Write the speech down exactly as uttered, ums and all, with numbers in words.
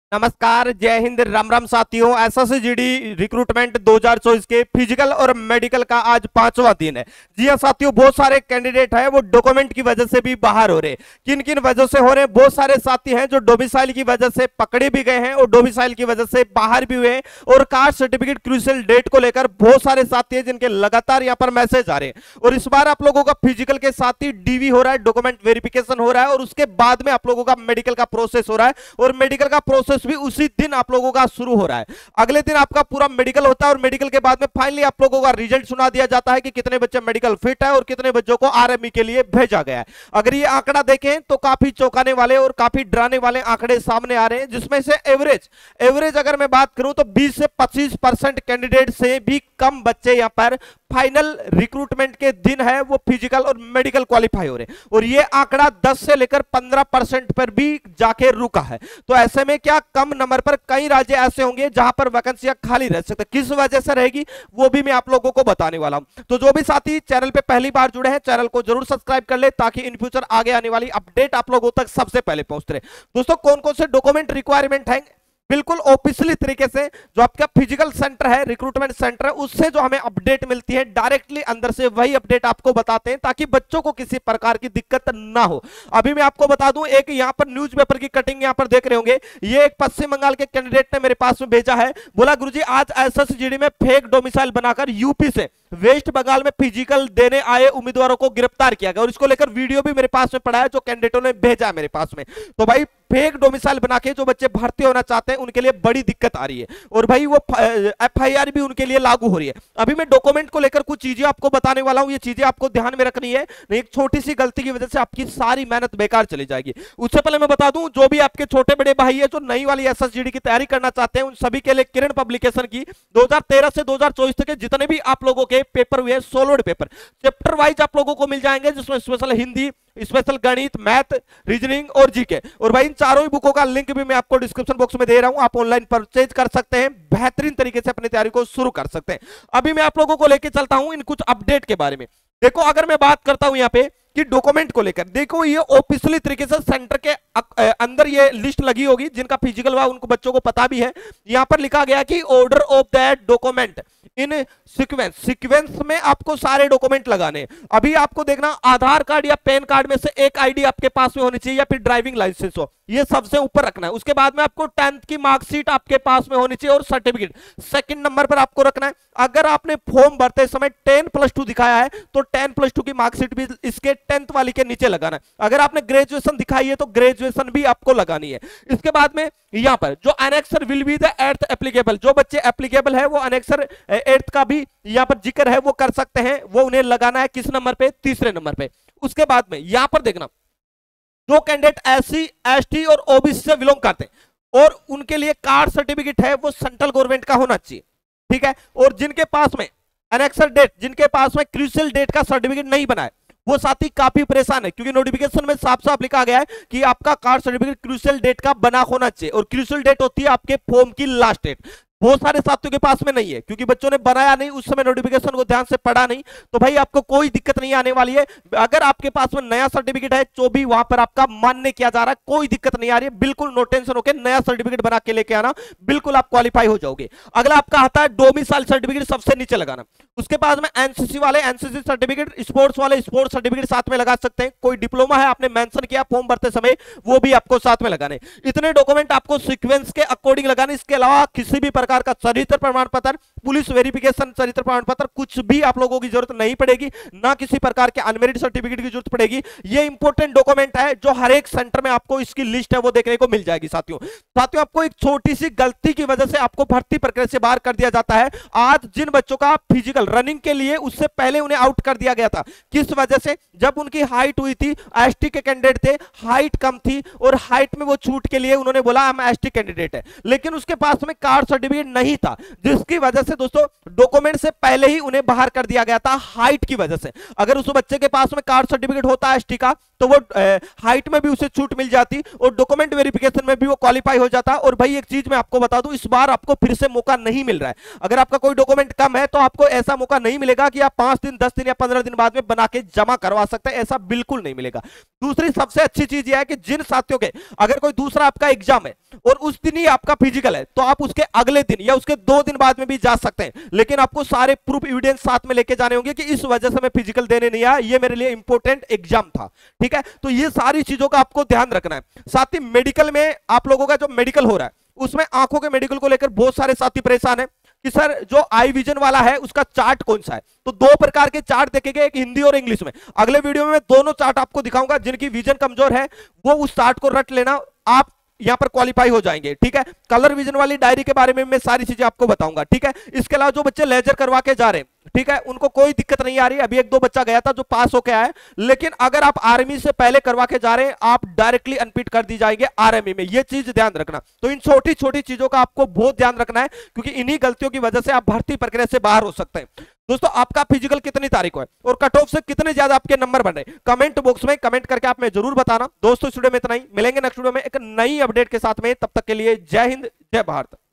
नमस्कार, जय हिंद, राम राम साथियों। एसएससीजीडी रिक्रूटमेंट दो हज़ार चौबीस के फिजिकल और मेडिकल का आज पांचवा दिन है। जी हां साथियों, बहुत सारे कैंडिडेट हैं वो डॉक्यूमेंट की वजह से भी बाहर हो रहे हैं। किन किन वजह से हो रहे हैं? बहुत सारे साथी हैं जो डोमिसाइल की वजह से पकड़े भी गए हैं और डोमिसाइल की वजह से बाहर भी हुए हैं। और कास्ट सर्टिफिकेट क्रूशियल डेट को लेकर बहुत सारे साथी हैं जिनके लगातार यहाँ पर मैसेज आ रहे हैं। और इस बार आप लोगों का फिजिकल के साथ ही डीवी हो रहा है, डॉक्यूमेंट वेरिफिकेशन हो रहा है, और उसके बाद में आप लोगों का मेडिकल का प्रोसेस हो रहा है। और मेडिकल का प्रोसेस भी उसी दिन आप लोगों का शुरू हो रहा है। अगले दिन आपका पूरा मेडिकल होता है और मेडिकल के बाद में फाइनली आप लोगों का रिजल्ट सुना दिया जाता है कि कितने बच्चे मेडिकल फिट है और कितने बच्चों को आरएमई के लिए भेजा गया है। अगर ये आंकड़ा देखें तो काफी चौंकाने वाले और काफी डराने वाले आंकड़े सामने आ रहे हैं, जिसमें से एवरेज एवरेज अगर मैं बात करूं तो बीस से पच्चीस परसेंट कैंडिडेट से भी कम बच्चे यहां पर फाइनल रिक्रूटमेंट के दिन है वो फिजिकल और मेडिकल क्वालिफाई हो रहे हैं। और ये आंकड़ा दस से लेकर पंद्रह परसेंट पर भी जाके रुका है। तो ऐसे में क्या कम नंबर पर कई राज्य ऐसे होंगे जहां पर वैकेंसियां खाली रह सकते, किस वजह से रहेगी वो भी मैं आप लोगों को बताने वाला हूं। तो जो भी साथी चैनल पे पहली बार जुड़े हैं, चैनल को जरूर सब्सक्राइब कर ले ताकि इन फ्यूचर आगे आने वाली अपडेट आप लोगों तक सबसे पहले पहुंचते रहे। दोस्तों, कौन कौन से डॉक्यूमेंट रिक्वायरमेंट है बिल्कुल ऑफिशियली तरीके से जो आपका फिजिकल सेंटर है, रिक्रूटमेंट सेंटर है, उससे जो हमें अपडेट मिलती है डायरेक्टली अंदर से वही अपडेट आपको बताते हैं ताकि बच्चों को किसी प्रकार की दिक्कत ना हो। अभी मैं आपको बता दूं, एक यहां पर न्यूज़पेपर की कटिंग यहां पर देख रहे होंगे, ये एक पश्चिम बंगाल के कैंडिडेट ने मेरे पास में भेजा है। बोला गुरुजी आज एसएससीजीडी में फेक डोमिसाइल बनाकर यूपी से वेस्ट बंगाल में फिजिकल देने आए उम्मीदवारों को गिरफ्तार किया गया। और इसको लेकर वीडियो भी मेरे पास में पड़ा है जो कैंडिडेटों ने भेजा है मेरे पास में। तो भाई फेक डोमिसाइल बना के जो बच्चे भर्ती होना चाहते हैं उनके लिए बड़ी दिक्कत आ रही है और भाई वो एफआईआर भी उनके लिए लागू हो रही है। अभी मैं डॉक्यूमेंट को लेकर कुछ चीजें आपको बताने वाला हूं, ये चीजें आपको ध्यान में रखनी है, नहीं एक छोटी सी गलती की वजह से आपकी सारी मेहनत बेकार चली जाएगी। उससे पहले मैं बता दूं, जो भी आपके छोटे बड़े भाई है जो नई वाली एसएससीजीडी की तैयारी करना चाहते हैं, उन सभी के लिए किरण पब्लिकेशन की दो हज़ार तेरह से दो हज़ार चौबीस तक के जितने भी आप लोगों के पेपर हुए सोलोड पेपर चैप्टर वाइज आप लोगों को मिल जाएंगे, जिसमें स्पेशल हिंदी, स्पेशल गणित, मैथ, रीजनिंग और जीके। और भाई इन चारों ही बुकों का लिंक भी मैं आपको डिस्क्रिप्शन बॉक्स में दे रहा हूं, आप ऑनलाइन परचेज कर सकते हैं, बेहतरीन तरीके से अपनी तैयारी को शुरू कर सकते हैं। अभी मैं आप लोगों को लेकर चलता हूं इन कुछ अपडेट के बारे में। देखो, अगर मैं बात करता हूं यहां पे कि डॉक्यूमेंट को लेकर, देखो ये ऑफिशियली तरीके से सेंटर के अंदर ये लिस्ट लगी होगी, जिनका फिजिकल हुआ उनको बच्चों को पता भी है। यहां पर लिखा गया कि order of that document in sequence, sequence में आपको सारे डॉक्यूमेंट लगाने। अभी आपको देखना, आधार कार्ड या पैन कार्ड में से एक आईडी आपके पास में होनी चाहिए या फिर ड्राइविंग लाइसेंस हो, ये सबसे ऊपर रखना है। उसके बाद में आपको टेंथ की मार्कशीट आपके पास में होनी चाहिए और सर्टिफिकेट सेकंड नंबर पर आपको रखना है। अगर आपने फॉर्म भरते समय टेन प्लस टू दिखाया है तो टेन प्लस टू की मार्कशीट भी इसके टेंथ वाली के नीचे लगाना है। अगर आपने ग्रेजुएशन दिखाई है तो ग्रेजुएशन भी आपको लगानी है। इसके बाद में यहां पर जो annexure will be the eighth applicable, जो बच्चे एप्लीकेबल है वो एनेक्सर एट्थ का भी यहां पर जिक्र है वो कर सकते हैं, वो उन्हें लगाना है किस नंबर पे? तीसरे नंबर पे। उसके बाद में यहां पर देखना, जो कैंडिडेट एससी, एसटी और ओबीसी से बिलोंग करते हैं और उनके लिए कास्ट सर्टिफिकेट है वो सेंट्रल गवर्नमेंट का होना चाहिए, ठीक है। और जिनके पास में एनेक्सर डेट, जिनके पास में क्रूशियल डेट का सर्टिफिकेट नहीं बना है, वो साथी काफी परेशान है, क्योंकि नोटिफिकेशन में साफ साफ लिखा गया है कि आपका कास्ट सर्टिफिकेट क्रूशियल डेट का बना होना चाहिए। और क्रूशियल डेट होती है आपके फॉर्म की लास्ट डेट। बहुत सारे साथियों के पास में नहीं है क्योंकि बच्चों ने बनाया नहीं, उस समय नोटिफिकेशन को ध्यान से पढ़ा नहीं, तो भाई आपको कोई दिक्कत नहीं आने वाली है। अगर आपके पास में नया सर्टिफिकेट है जो भी वहां पर आपका मान्य किया जा रहा है, कोई दिक्कत नहीं आ रही है, बिल्कुल नो टेंशन होकर नया सर्टिफिकेट बना के लेके आना, बिल्कुल आप क्वालिफाई हो जाओगे। अगला आपका आता है डोमिसाइल सर्टिफिकेट, सबसे नीचे लगाना। उसके बाद में एनसीसी वाले एनसीसी सर्टिफिकेट, स्पोर्ट्स वाले स्पोर्ट्स सर्टिफिकेट साथ में लगा सकते हैं। कोई डिप्लोमा है आपने मेंशन किया फॉर्म भरते समय, वो भी आपको साथ में लगाने। इतने डॉक्यूमेंट आपको सीक्वेंस के अकॉर्डिंग लगाने। इसके अलावा किसी भी प्रकार का चरित्र प्रमाण पत्र, पुलिस वेरिफिकेशन चरित्र प्रमाण पत्र, कुछ भी आप लोगों की जरूरत नहीं पड़ेगी, ना किसी प्रकार के अनमेरिड सर्टिफिकेट की जरूरत पड़ेगी। ये इंपॉर्टेंट डॉक्यूमेंट है जो हर एक सेंटर में आपको इसकी लिस्ट है वो देखने को मिल जाएगी। साथियों साथियों आपको एक छोटी सी गलती की वजह से आपको भर्ती प्रक्रिया से बाहर कर दिया जाता है। आज जिन बच्चों का फिजिकल रनिंग के लिए उससे पहले उन्हें आउट कर दिया गया था, किस वजह से? जब उनकी हाइट हुई थी, एसटी के कैंडिडेट थे, हाइट कम थी और हाइट में वो छूट के लिए उन्होंने बोला हम एसटी कैंडिडेट है, लेकिन उसके पास में कास्ट सर्टिफिकेट नहीं था, जिसकी वजह से दोस्तों डॉक्यूमेंट से पहले ही उन्हें बाहर कर दिया गया था हाइट की वजह से। अगर उस बच्चे के पास में कास्ट सर्टिफिकेट होता एसटी का तो वो हाइट में भी उसे छूट मिल जाती और डॉक्यूमेंट वेरिफिकेशन में भी वो क्वालिफाई हो जाता। और भाई एक चीज मैं आपको बता दूं, इस बार आपको फिर से मौका नहीं मिल रहा है। अगर आपका कोई डॉक्यूमेंट कम है तो आपको ऐसा मौका नहीं मिलेगा कि आप पांच दिन दस दिन या पंद्रह दिन बाद में बना के जमा करवा सकते हैं, ऐसा बिल्कुल नहीं मिलेगा। दूसरी सबसे अच्छी चीज यह है कि जिन साथियों के अगर कोई दूसरा आपका एग्जाम है और उस दिन ही आपका फिजिकल है तो आप उसके अगले दिन या उसके दो दिन बाद में भी जा सकते हैं, लेकिन आपको सारे प्रूफ एविडेंस साथ में लेके जाने होंगे कि इस वजह से मैं फिजिकल देने नहीं आया, ये मेरे लिए इंपॉर्टेंट एग्जाम था। ठीक है, तो ये सारी चीजों का आपको ध्यान रखना है। साथ ही मेडिकल में आप लोगों का जो मेडिकल हो रहा है उसमें आंखों के मेडिकल को लेकर बहुत सारे साथी परेशान है कि सर जो आई विजन वाला है उसका चार्ट कौन सा है। तो दो प्रकार के चार्ट देखेंगे, एक हिंदी और इंग्लिश में। अगले वीडियो में मैं दोनों चार्ट आपको दिखाऊंगा। जिनकी विजन कमजोर है वो उस चार्ट को रट लेना, आप यहां पर क्वालिफाई हो जाएंगे। ठीक है, कलर विजन वाली डायरी के बारे में मैं सारी चीजें आपको बताऊंगा। ठीक है, इसके अलावा जो बच्चे लेजर करवा के जा रहे हैं, ठीक है, उनको कोई दिक्कत नहीं आ रही। अभी एक दो बच्चा गया था जो पास होके आया, लेकिन अगर आप आर्मी से पहले करवा के जा रहे हैं आप डायरेक्टली अनपिट कर दी जाएंगे आर्मी में, ये चीज ध्यान रखना। तो इन छोटी छोटी चीजों का आपको बहुत ध्यान रखना है, क्योंकि इन्हीं गलतियों की वजह से आप भर्ती प्रक्रिया से बाहर हो सकते हैं। दोस्तों आपका फिजिकल कितनी तारीख को है और कट ऑफ से कितने ज्यादा आपके नंबर बन रहे हैं, कमेंट बॉक्स में कमेंट करके आप में जरूर बताना। दोस्तों इस वीडियो में इतना ही, मिलेंगे नेक्स्ट वीडियो में एक नई अपडेट के साथ में। तब तक के लिए जय हिंद, जय भारत।